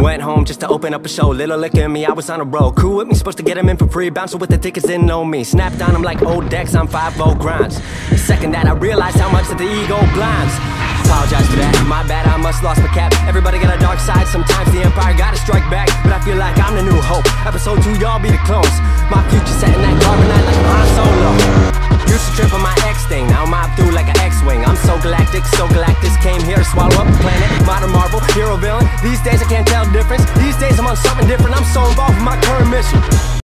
Went home just to open up a show. Little liquor in me, I was on a roll. Crew with me, supposed to get him in for free. Bouncing with the tickets, didn't know me. Snapped on him like old decks on 5-0 grinds. The second that I realized how much that the ego blinds. Apologize for that, my bad, I must lost my cap. Everybody got a dark side, sometimes the empire gotta strike back. But I feel like I'm the new hope. Episode 2, y'all be the clones. My future set in that carbonite like Han Solo. Used to trip on my X thing, now I'm mob through like an X-Wing. I'm so galactic, so galactus. Came here to swallow up the planet. Modern Marvel, hero villain. These days I can't tell the difference. These days I'm on something different. I'm so involved with my current mission.